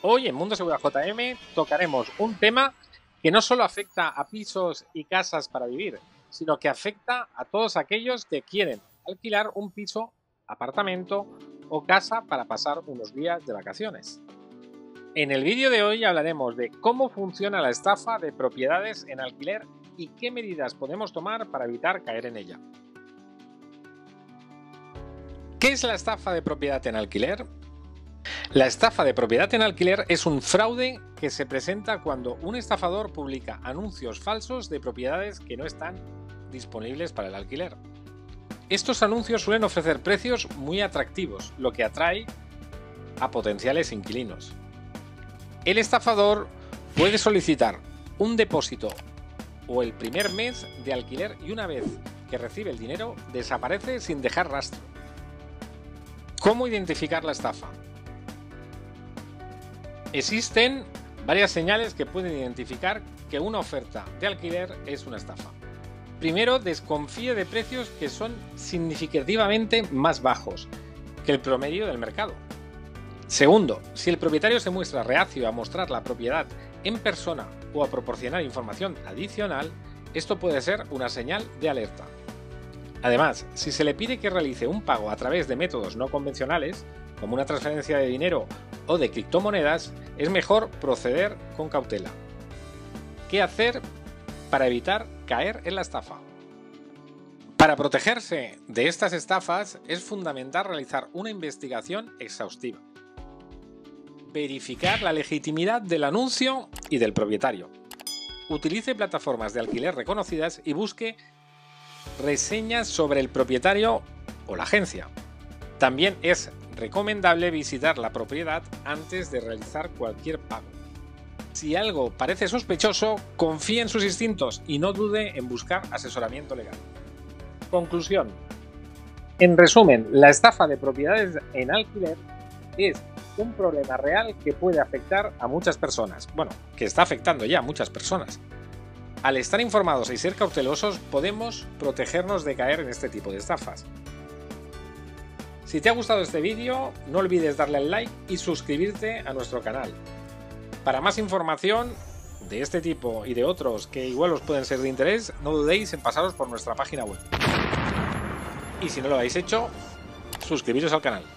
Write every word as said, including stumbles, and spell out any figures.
Hoy en Mundo Seguridad J M tocaremos un tema que no solo afecta a pisos y casas para vivir, sino que afecta a todos aquellos que quieren alquilar un piso, apartamento o casa para pasar unos días de vacaciones. En el vídeo de hoy hablaremos de cómo funciona la estafa de propiedades en alquiler y qué medidas podemos tomar para evitar caer en ella. ¿Qué es la estafa de propiedad en alquiler? La estafa de propiedad en alquiler es un fraude que se presenta cuando un estafador publica anuncios falsos de propiedades que no están disponibles para el alquiler. Estos anuncios suelen ofrecer precios muy atractivos, lo que atrae a potenciales inquilinos. El estafador puede solicitar un depósito o el primer mes de alquiler y una vez que recibe el dinero desaparece sin dejar rastro. ¿Cómo identificar la estafa? Existen varias señales que pueden identificar que una oferta de alquiler es una estafa. Primero, desconfíe de precios que son significativamente más bajos que el promedio del mercado. Segundo, si el propietario se muestra reacio a mostrar la propiedad en persona o a proporcionar información adicional, esto puede ser una señal de alerta. Además, si se le pide que realice un pago a través de métodos no convencionales, como una transferencia de dinero o de criptomonedas, es mejor proceder con cautela. ¿Qué hacer para evitar caer en la estafa? Para protegerse de estas estafas es fundamental realizar una investigación exhaustiva. Verificar la legitimidad del anuncio y del propietario. Utilice plataformas de alquiler reconocidas y busque reseñas sobre el propietario o la agencia. También es recomendable visitar la propiedad antes de realizar cualquier pago. Si algo parece sospechoso, confíe en sus instintos y no dude en buscar asesoramiento legal. Conclusión. En resumen, la estafa de propiedades en alquiler es un problema real que puede afectar a muchas personas. Bueno, que está afectando ya a muchas personas. Al estar informados y ser cautelosos, podemos protegernos de caer en este tipo de estafas. Si te ha gustado este vídeo, no olvides darle al like y suscribirte a nuestro canal. Para más información de este tipo y de otros que igual os pueden ser de interés, no dudéis en pasaros por nuestra página web. Y si no lo habéis hecho, suscribiros al canal.